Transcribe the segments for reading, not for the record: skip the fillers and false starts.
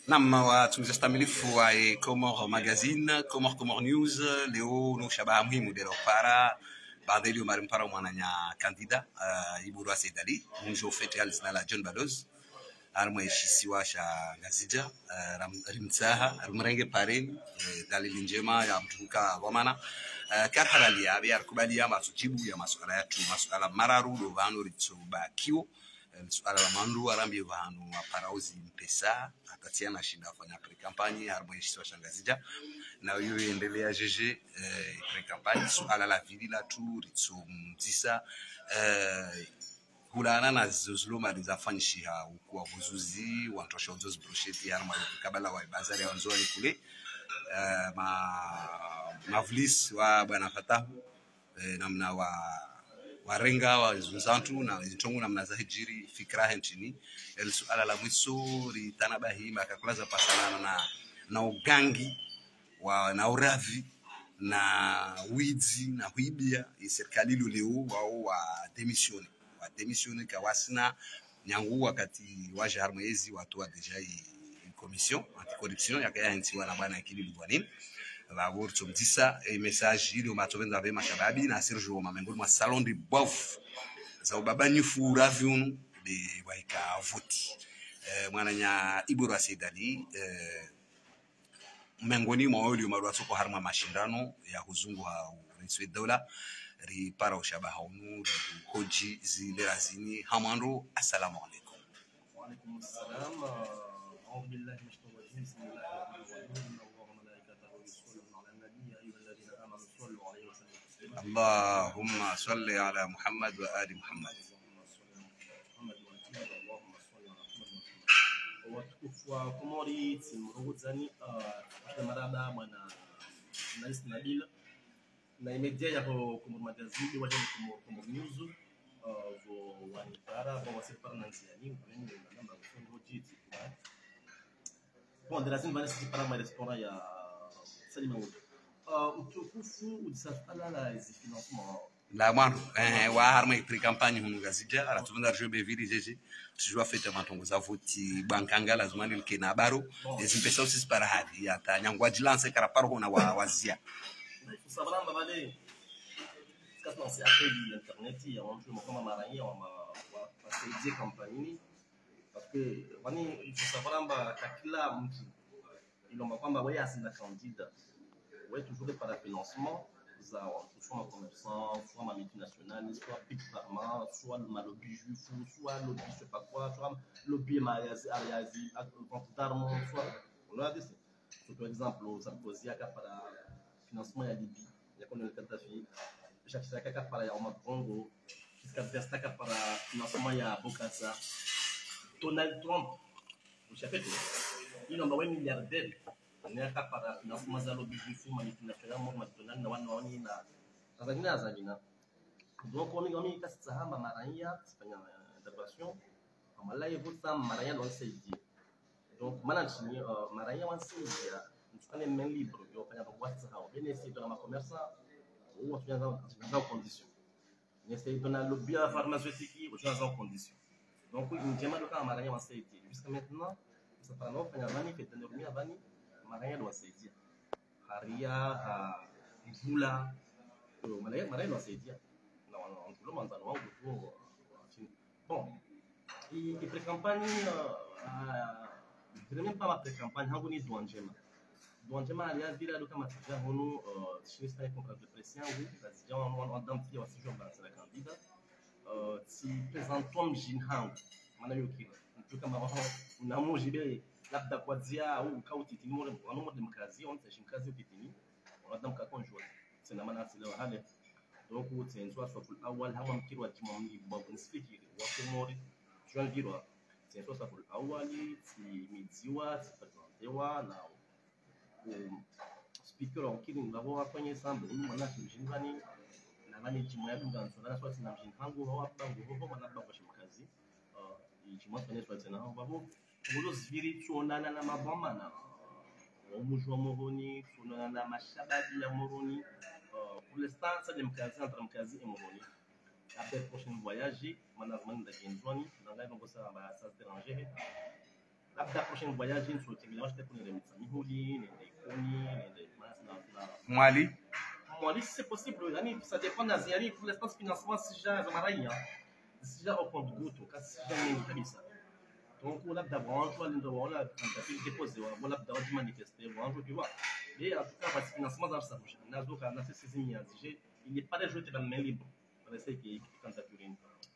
نعم وتمزستملف كومور ماجازين كومور نيوز leo no shabaha muhimu dero para baada ile mara mpara mwananya kandida Iburu Asedali mjo fete alizina la John Badoz armweshisiwa sha ngazija rimtsaha armrenge pareni dalili njema ya mtuka wamana karharalia yarkubalia masujibu ya masuala yetu masuala mararu do vano ritsobakio suala la mandu arambi vanu aparauzi mpesa akatiana shinda fanya pre-campagne armweshisiwa sha ngazija na hiyo endelea jeje pre-campagne suala la vili la tu ritsomzisa kulana na zozuluma lizafanyisha ukuwa vuzuzi wantosha uzozi brocheti ya kabala wa bazari ya wanzoni kule mavlis wa bwana Fatahu namna warenga wa zunzantu na zitongu namna za hijiri fikra hentini suala la mwiso ritanabahi makakulaza pasanana na ugangi wa na uravi na wizi na huibia serikali leo wao wa démissionné kawasina nyangu wakati waje harmwezi watu wa deja commission anti-corruption yakaya ntiwa na bwana Akili Lugwanini babur tumdisa message ile matovenza ve mashababi na Sergio Mamengoli ma salon de bof za baba nyifu raviunu de waika voti mwananya Iburu Asedali mengoni mwa wale maruwa soko harma mashindano ya huzungu wa rinsi dola ri para ushabaha unu hoji zile razini hamando. Assalamu alaikum. Wa alaikum assalam. A'udhu billahi minash shaitanir rajim. Allahumma salli ala Muhammad wa ali Muhammad. Wa kumori timruzani marada mwana journalist Nabil na imedia ya kwa magazini waje kwa news vo wanipara kwa wasipara na nsiani kwani na namba kwa jiti bon de la scène va se para mais restaurant ya Salima utukufu udisafala la financement la mano wa harma pre-campagne hunu gazija ala tuvenda jobe vili jeje tujua fete matongoza voti bankanga lazima nilike na baro des impesa aussi para hadi ya tanyangwa dilance karaparo hona wazia sabramba bale kama c'est après l'internet il y a un peu comme maranya wa passer campagne parce que wani il faut sabramba kila mtu ilomba kwamba wewe asinda candidat wewe toujours par le financement soit un commerçant, soit ma multinationale, soit Big Pharma, soit ma lobby juif, soit lobby je sais pas quoi, soit lobby mariazi, vente d'armes, soit on a des par exemple Sarkozy a par financement ya Libye, ya colonel Kadhafi, Jacques Chirac a par ya Omar Bongo, jusqu'à Verstappen par financement ya Bokassa, Donald Trump, vous savez il en a un milliardaire. Neka para financement za lobby juif multinational mo McDonald na wana wani na azagina donc on est kasi sahamba maranya sifanya intervention amala yevuta maranya don saidi donc management maranya wan saidi mtukane main libre yo fanya kwa WhatsApp bénéfice de la commerçant ou tu dans condition ni saidi dans le lobby pharmaceutique ou tu dans condition donc une jema de maranya wan saidi jusqu'à maintenant ça pas non fanya vani fait dormir vani maranya wasaidia haria mvula maranya wasaidia na wanakula manzano wangu tu bon et pré-campagne vraiment pas ma pré-campagne hangu ni douanjema aliadira do kama tija hono chinisa ya contrat de pression oui tija on dampi wa sijo ba la candidat si présentom jinhang mana yoki tu kama na mojibe labda kwa zia au kauti timore wanomo demokrasia on tashinkazi utitini wanadamka konjwa sina maana silewa hale donc tenswa saful awal hama mkiru wa timamni babu nsifikiri wa komori tuan virwa tenswa saful awali si midziwa sifatandewa na speaker onkini ngabo kwenye sambo ni maana kimjingani na nani timu ya dunga nsona swati na mjingangu hawa bangu hoho manaba kwa shimkazi timu ya swati tena babu Ulo zviri tuonana na maboma na omujwa moroni tuonana na mashababi ya moroni pour l'instant ça demkazi entre mkazi et moroni après prochain voyage management de Genzoni dans la donc ça va ça se déranger labda prochain voyage ni sur terminal je pour les mihuli les koni les mwali mwali si c'est possible yani ça dépend des ziari pour l'instant financement si já zamarai si já au compte goutte kasi já ni kabisa donc labda branche wala ndo wala candidature déposer wala labda wadi manifester branche tu vois et en tout cas parce que financement ça ça bouge nazo kana sisi zimia il est pas de jouer dans main libre para essa que candidature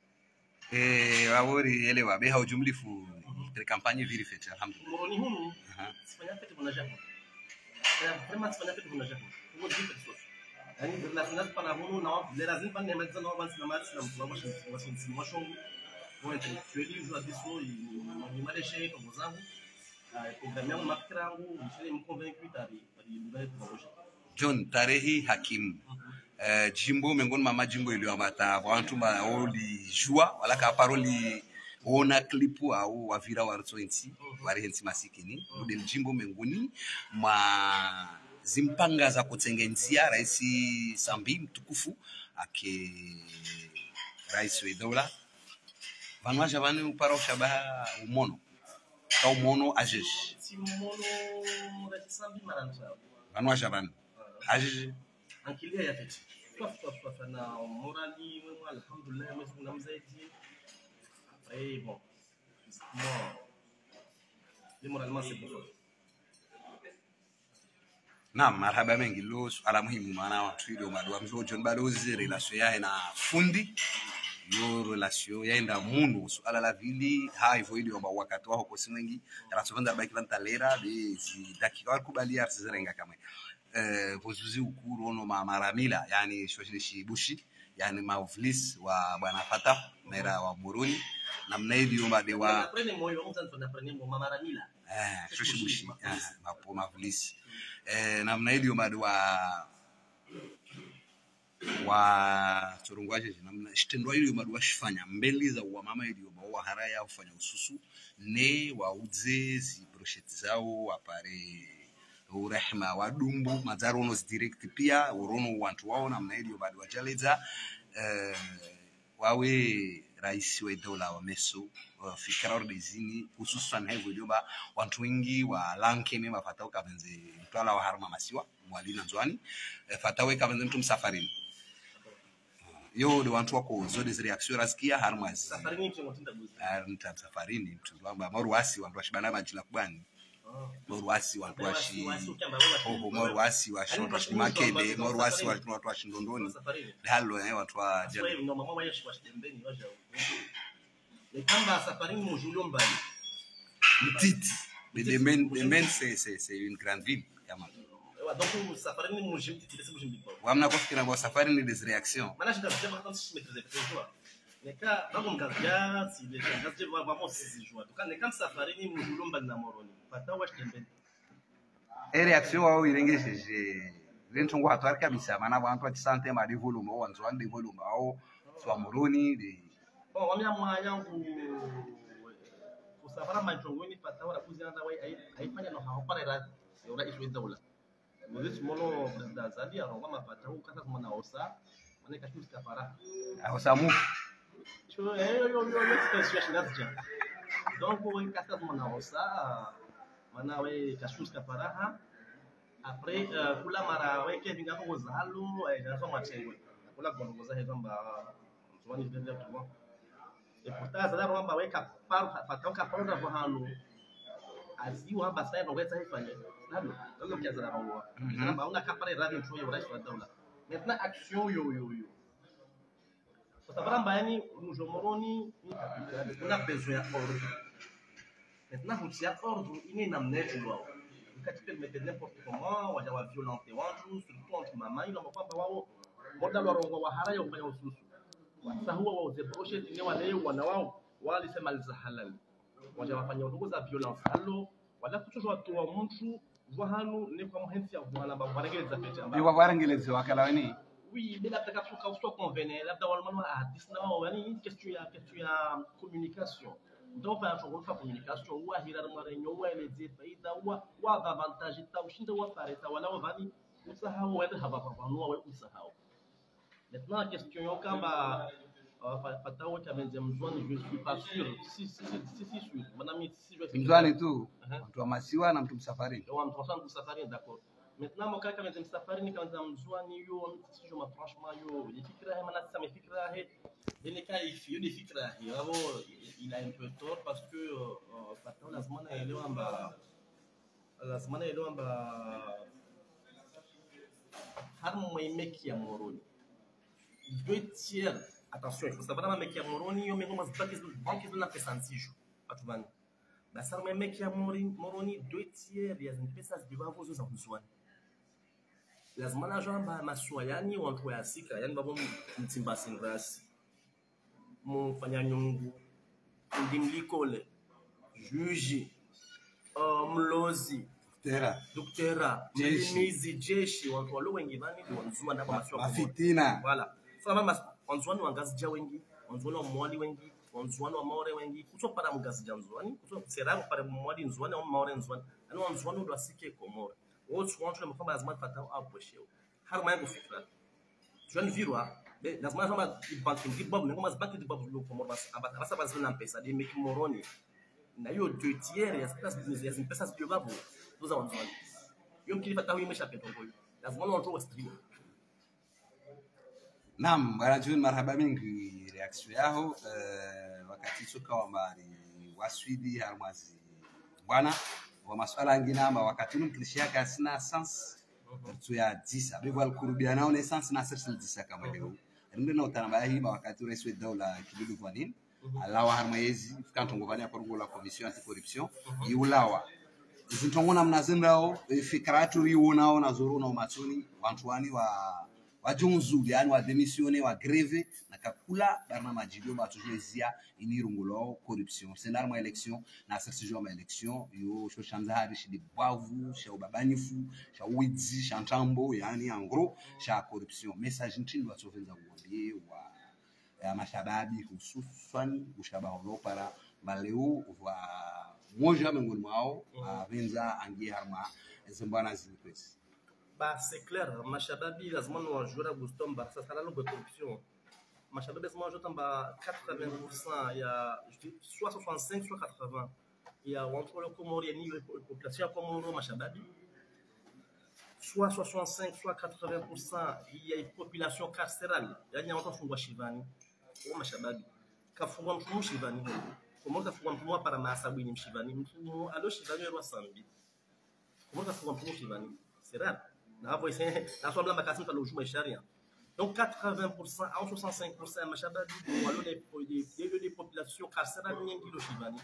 wawori elewa be haujumlifu ile kampanye vile fete alhamdulillah moroni hunu sifanya fete kuna jamu vraiment sifanya fete kuna jamu huo ndio kitu yani la finale pana hunu na wao lazima pana maliza na wao na match na mtu washindi mwashongo kwa intellectuel hizo adiso ni maleshe kwa zangu programme yangu mafikira yangu nisile mconvaincu tari ndio kwa John tarehi hakim jimbo miongoni mwa majimbo iliyoambata watu baoli jua wala ka paroli ona klipu au wavira wa Rtsoinsi wari hensi masikini ndio jimbo miongoni mwa zimpanga za kutengenzia rais Sambi mtukufu ake rais wa dola vanwaja vani upara shabaha umono ka umono ajesh umono rais Sambi maranja vanwaja vani ajesh ankilia ya feti toi na morali moi alhamdulillah mais on a zaidi après bon moi moralement c'est bon. Naam, marhaba mengi lo suala muhimu maana watu ile umadwa mzo John Balozi relation yake na fundi yo relation yaenda mundu suala la vili haivo ile omba wakati wao kwa singi rasovanda baki vantalera bezi dakika wakubalia arsizenga kama vozuzi ukuru ono maramila yani shoshilishi bushi yani mauvlis wa bwana Fatah mera wa Buruni namna hiyo omba de wa aprende moyo mtu tunapenda maramila shoshibushi mapo mauvlis namna hiyo omba wa turungwaje namna shitendwa ile omba washifanya mbele za wa mama ile omba wa haraya ufanya ususu ne wauze zi brochette zao apare urehma wadumbu mazarono direct pia urono wantu wao namna hiyo bado wajaleza wawe rais wa dola wa meso fikra ordezini hususan hivyo ndio watu wengi wa lanke mema fatao kavenze mtwala wa harma masiwa mwalina nzwani fatawe kavenze mtu msafarini yo de watu wako zodi zile reaction rasikia harma safarini mtu mtinda buzi safarini mtu kwamba maruasi watu washibana majila kubani moruasi watu washi moruasi washi makede moruasi watu washi ndondoni halo watu wa jana no mama wao yashi washtembeni waje ni kama safarini mujulio mbali petite les men c'est une grande ville kama donc safarini mujim petite c'est mujim bipo wamna kufikira kwa safari ni des réactions maana shida kusema kama sisi tumetreza neka bago mkazia si les gens je vois vraiment si joie donc neka safarini mujulio mbali na moroni fata washtembeni réaction wao irengesheje lentongo hatwari kabisa maana abantu atisante ma de volume au anzo de volume au swa moroni de bon wamya mwanyangu kusafara machongoni fata wala kuzianza wai haifanya no hapana radhi yora iswe dola mwezo mono president Zadi aronga mapata huko kasa kumana osa mane kashu safara osa mu yo expression ndaja donc wai kasa kumana osa mana we kashu safara après kula mara we ke vinga ko zalo jaso machengwe kula gongoza hezo mba mzwani ndio tu et pourtant ça là we ka fata ka parona vo hanu aziwa haba sasa ndo weza ifanye nalo ndio mkianza na wao kama una kapare radio tu ya rais wa dola maintenant action yo sababu yani mjomoroni kuna besoin ya ordre maintenant vous tiens ordre ini namna yetu wao wakati permettre n'importe comment waja wa violenter watu surtout entre mama ile kwamba wao moda wa rongo wa haraya ufanya ususu sasa huwa wao zeboshe ni wale wana wao walisema al-halal waja wafanya udogo za violence halo wala kutoshwa watu wa mtu hano ni kwa mhensi ya bwana babaregeleza pete ambapo ni babaregeleza wakala wani oui bila taka kuka uswa convenir labda walmano artiste na wao yani question ya communication donc fa chongo fa communication wa hira marenyo wa eleze faida wa avantage ta ushinda wa fareta wala wavani usahau wende haba kwa nua we usahau maintenant question yo kamba Fatao qui avait dit Mzwani, je suis pas sûr. Si sûr. Madame, si je suis Mzwani tu mtu wa Masiwa na mtu Msafarini. Mtu wa Msafarini, d'accord. Maintenant, mon cas, quand même, Msafarini, quand même, Mzwani, yo, si je me franchement, yo, les fikra, ça me fikra, il est qualifié, il est fikra. Il a un peu tort parce que Fatao, la semaine, elle est en bas. La semaine, elle est en bas. Harmo et Mekia Moroni. 2 tiers. Attention, il faut savoir que Mekia Moroni, mais on va se battre banque de la présence. Atubani. Mais ça me Mekia Moroni 2 tiers, il y a une pesage de bavo aux Amazouane. La semaine jamba maswayani ou entre asika, yani babo mtimba sinrasi. Mon fanya nyungu, ndimlikole, juge, mlozi. Docteur, jeshi watu walio wengi bani wanzua na maswa mafitina. Voilà. Sasa wanzua ni wangazi wengi, wanzua ni mwali wengi, wanzua ni maore wengi. Kuso para mgazi janzwani, kuso será para mwali nzwani au maore nzwani. Ani wanzua ndo asike komore. Wote wantu na mfamba lazima fatao hapo sheo. Har mai kufikra. Joni virwa, lazima kama banki dibob, ni kama banki dibob lo komore bas abasa basi na pesa de meki moroni. Na hiyo 2 tiers ya pesa sio babo. Tuza wanzwani. Yom kilifa tawi imeshapita ngoyo. Lazima watu wasikie. Naam, bwana John, marhaba mingi reaction yao wakati soka wa mari waswidi harmazi bwana wa masuala mengine ama wakati mkilishia kasina sans tu ya 10 abevo alkurubiana on essence na sirsil 10 kama leo ndio na utanamba hii wakati rais wa dola kibidu kwa nini alawa harmayezi kanto ngofanya kwa la commission anti corruption yulawa zintongona mnazindao fikratu riunao na zoruna umatuni wantwani wa junzu yani wa démissionner wa greve na kakula barna majido batujezia inirungulo corruption senar ma election na sergio ma election yo sho shanza hadi shidi bwavu sha ubabanifu sha widzi sha ntambo yani en gros sha corruption message ntindo atsovenza kuambie wa mashababi hususan ushabaho para baleu wa moja miongoni mwao avenza angie harma zimbana zilipesi. Bah, c'est clair, Machababi, lazima nous jouer à Gustomba, ça sera la corruption. Machababi, moi je tombe à 80%, il y a soit 65, soit 80. Il y a entre le Comoriani et la population Comoro, Machababi. Soit 65, soit 80%, il y a une population carcérale. Il y a un enfant Chivani, ou Machababi. Kafouam Chivani. Comment Kafouam para Masabini Chivani? Alors Chivani est Sambi. Comment Kafouam Chivani? C'est rare. La somme de la le jour est donc 80% à 65% Machababi des populations carcérales qui le Chivani.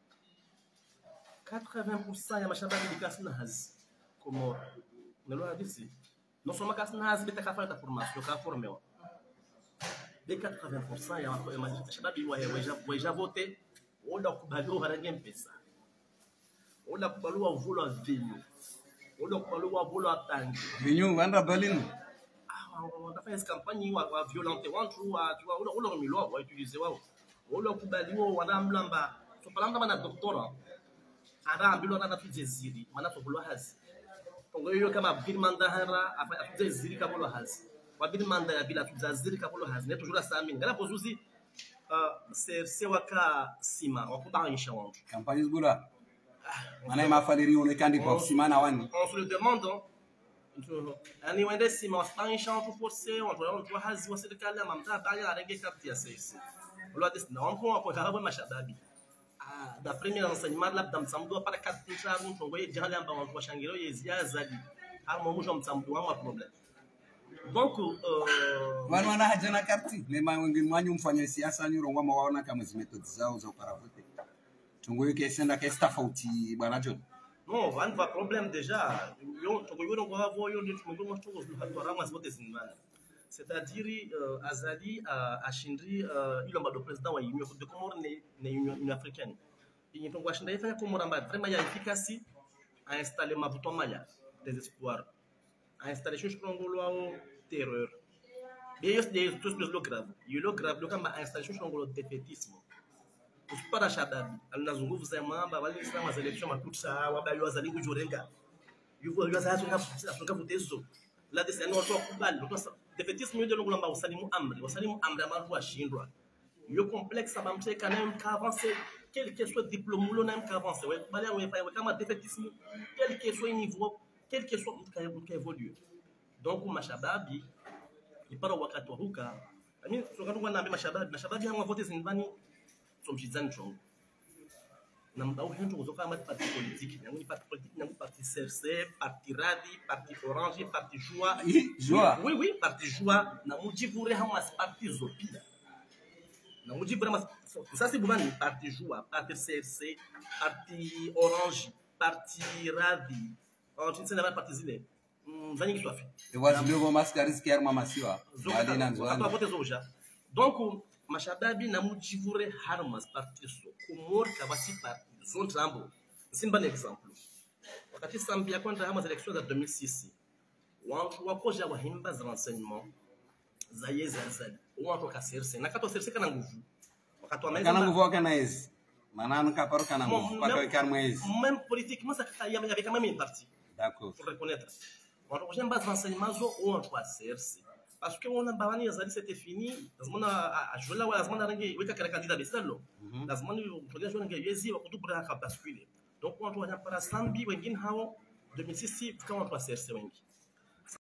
80% ya Machababi de Kasnahaz. Comment on l'a dit? Non seulement Kasnahaz, mais ta formation, ta formé. De 80% ya Machababi ouais voté. On a kubalua haragem pesa. On a kubalua volo vinyo. On a kubalua volo atangi. Vinyo wanda Berlin. On a fait une campagne wa violente wantu wa tu on a milo wa utiliser wao. On a kubalua wana mlamba. So palamba bana doctora. Ara mbilo na tujeziri. Maana tobulwa hazi. Tongo hiyo kama bilmanda hara atujeziri kabolo hazi. Wa bilmanda ya bila tujeziri kabolo hazi. Ne toujours ça mine. Ngala pozuzi c'est waka sima wakubanisha wantu campagne zbula maana mafaliri onekandi kwa simana wani on se le demande ani wende sima wakubanisha wantu forcé on doit hazi wa serikali ama mtaa bali arenge kapti ya sisi wala desna on kwa karabu mashababi da premier enseignement là dans samdo para 4 puncha mtu ngoye jale amba wantu washangiro yezia zadi harmo mwisho mtamdu wa problem. Donc wana haja na karti lema wengine mwanyu mfanya siasa ni rongwa mawaona kama zimetodi zao za ukaravote tungo yake senda ka tofauti bwana John non on va problème déjà yo tungo yo ngo havo yo ndio tungo ngo tungo hatorama zote zinwana c'est-à-dire Azali ashindri ilomba do président wa Union de Comores ne Union africaine il tungo ashinda ifanya Comores amba vraiment ya efficace a installer mabuto maya des espoirs a installer chongolo terreur. Et il y a tout le grave. Il y a le grave, le camp a installé le défaitisme. Pour pas Shababi, elle n'a pas vraiment bavalé ça les élections à tout ça, ou bien Azali ou Jorenga. Il faut y avoir son voté zo. Là, c'est un autre coupable. Défaitisme de l'Oglamba, au Salimou Amri, au Salimou Amri, à Marou à Chindra. le complexe ça va me quand même qu'avancer quel que soit diplôme ou même qu'avancer ouais balé ouais comme défaitisme quel que soit niveau quel que soit évoluer donc mashababi ipara wakati wa huka mimi sokatu kwa naambia mashababi hao vote zinbani somjizani chongo na mdau hindu kutoka ama parti politique yangu parti politique yangu parti CRC parti Radi parti Orange parti Joie oui parti Joie na mujivure hama parti zopia na mujivure hama ça c'est buvani parti Joie parti CRC parti Orange parti Radi on tient na parti zile vani kiswa fi e wazi leo maskari sikia mama siwa ali na nzwani vote zoja donc mashababi na mujivure harmas parti so kumor kabasi parti zone trambo simba na example wakati sambia kwenda hama election za 2006 wakoja wa himba za renseignement za yezazali watu kaserse na kato serse kana nguvu wakati wa kana nguvu kana hizi maana nikaparu kana nguvu paka kar mwezi même politiquement ça kaya avec quand même une partie d'accord pour reconnaître watu wa himba za renseignement zo watu kaserse parce que on a bavani yazali c'était fini lazima ajola wala lazima rangi weka kala candidat besalo lazima utolia jona ngi yezi wakutubura ka bascule donc watu wa para sambi wengine hao 2006 kama watu wa CRC wengi